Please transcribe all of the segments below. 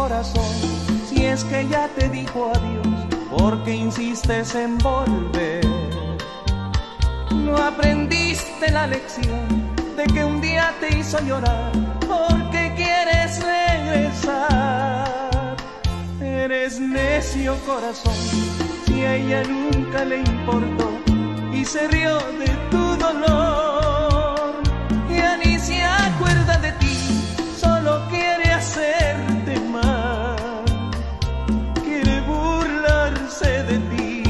corazón, si es que ya te dijo adiós, ¿por qué insistes en volver? No aprendiste la lección de que un día te hizo llorar, porque quieres regresar. Eres necio, corazón, si a ella nunca le importó y se rió de tu dolor. Ya ni se acuerda de ti, solo quiere hacerte mal, quiere burlarse de ti.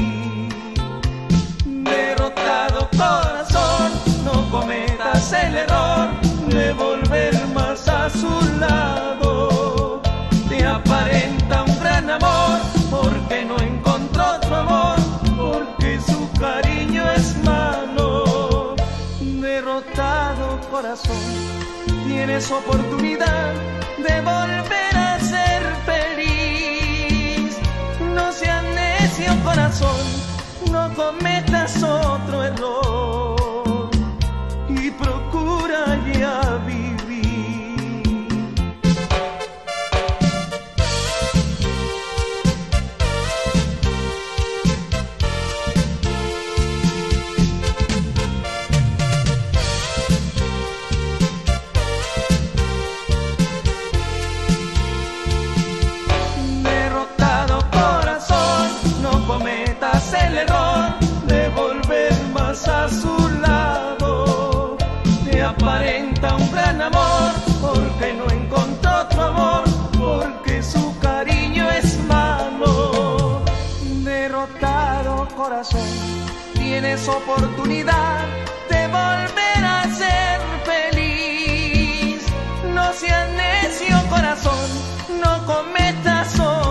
Derrotado, corazón, no cometas el error de volver más a su lado. Te aparenta un gran amor porque no encontró otro amor, porque su cariño es malo. Derrotado, corazón, tienes oportunidad de volver a ser feliz. No seas necio, corazón, no cometas otro error y procura ya vivir. Derrotado, corazón, no cometas el error de volver más a su lado. Te aparenta un gran amor porque no encontró otro amor, porque su cariño es malo. Derrotado, corazón, tienes oportunidad de volver a ser feliz. No seas necio, corazón, no cometas